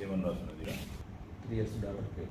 ఏమన్నా రాస్తున్నది $3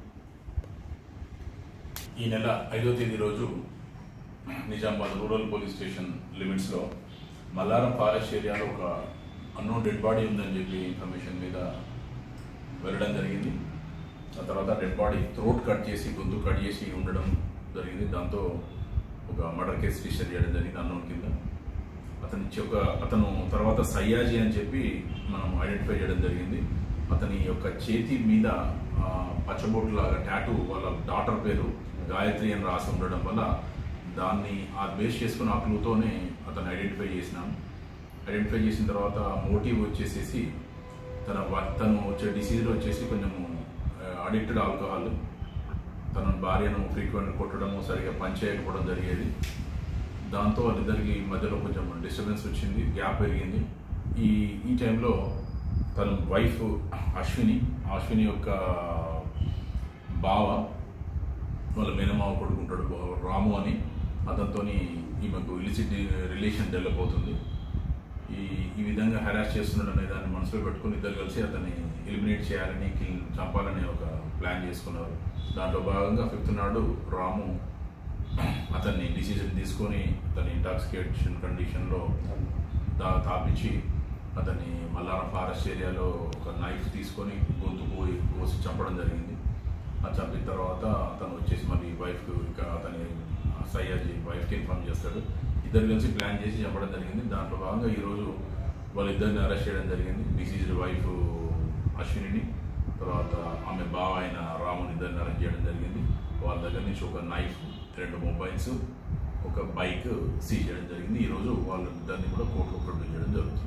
ఈ నెల 5వ తేదీ రోజు నిజామాబాద్ రూరల్ పోలీస్ స్టేషన్ లిమిట్స్లో మల్లారం ఫారెస్ట్ ఏరియాలో ఒక అన్నోన్ డెడ్ బాడీ ఉందని చెప్పి ఇన్ఫర్మేషన్ మీద వెళ్ళడం జరిగింది. ఆ తర్వాత డెడ్ బాడీ థ్రోట్ కట్ చేసి గొంతు కట్ చేసి ఉండడం జరిగింది. దాంతో ఒక మర్డర్ కేసు రిజిస్టర్ చేయడం జరిగింది అన్నోన్ కింద. అతను తర్వాత సయ్యాజీ అని చెప్పి మనం ఐడెంటిఫై చేయడం జరిగింది. అతని యొక్క చేతి మీద పచ్చబొట్టులాగా టాటూ వాళ్ళ డాటర్ పేరు గాయత్రి అని రాసి ఉండడం వల్ల దాన్ని బేస్ చేసుకున్న ఆ క్లూతోనే అతను ఐడెంటిఫై చేసినాం. ఐడెంటిఫై చేసిన తర్వాత మోటివ్ వచ్చేసేసి తను వచ్చే డిసీజ్లో వచ్చేసి కొంచెము అడిక్టెడ్ ఆల్కహాల్, తన భార్యను ఫ్రీక్వెంట్ కొట్టడము, సరిగా పని చేయకపోవడం జరిగేది. దాంతో వాళ్ళిద్దరికి మధ్యలో కొంచెం డిస్టర్బెన్స్ వచ్చింది, గ్యాప్ పెరిగింది. ఈ టైంలో తన వైఫ్ అశ్విని యొక్క బావ వాళ్ళ మేనమావ కొడుకుంటాడు రాము అని, అతనితో ఈమెకు ఇలిసిట్ రిలేషన్ డెవలప్ అవుతుంది. ఈ విధంగా హెరాస్ చేస్తున్నాడు అనే దాన్ని మనసులో పెట్టుకుని ఇద్దరు కలిసి అతన్ని ఎలిమినేట్ చేయాలని, చంపాలని ఒక ప్లాన్ చేసుకున్నారు. దాంట్లో భాగంగా 5th నాడు రాము అతన్ని డిసిజన్ తీసుకొని అతని ఇంటాక్సికేషన్ కండిషన్లో తాపించి అతన్ని మల్లారం ఫారెస్ట్ ఏరియాలో ఒక నైఫ్ తీసుకొని గొంతు కోసి చంపడం జరిగింది. అది చంపిన తర్వాత అతను వచ్చేసి మళ్ళీ వైఫ్కి ఇంకా అతని సయ్యాజీ వైఫ్కి ఇన్ఫార్మ్ చేస్తాడు. ఇద్దరు కలిసి ప్లాన్ చేసి చంపడం జరిగింది. దాంట్లో భాగంగా ఈరోజు వాళ్ళిద్దరిని అరెస్ట్ చేయడం జరిగింది. డిసీజ్డ్ వైఫ్ అశ్విని, తర్వాత ఆమె బావ అయిన రాముని ఇద్దరిని అరెస్ట్ చేయడం జరిగింది. వాళ్ళ దగ్గర నుంచి ఒక నైఫ్, 2 మొబైల్స్, ఒక బైక్ సీజ్ చేయడం జరిగింది. ఈరోజు వాళ్ళిద్దరిని కూడా కోర్టులో ప్రొడ్యూస్ చేయడం జరుగుతుంది.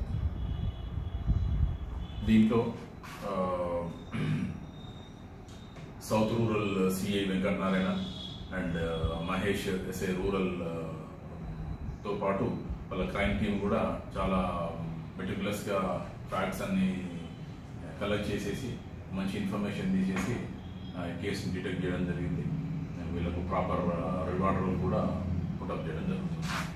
దీంట్లో south rural CI Venkatanarayana and Mahesh SI రూరల్తో పాటు వాళ్ళ క్రైమ్ టీం కూడా చాలా మెటిక్యులస్గా ఫ్యాక్ట్స్ అన్ని కలెక్ట్ చేసేసి మంచి ఇన్ఫర్మేషన్ తీసేసి కేసుని డిటెక్ట్ చేయడం జరిగింది. వీళ్ళకు ప్రాపర్ రివార్డర్ కూడా పుటప్ చేయడం జరుగుతుంది.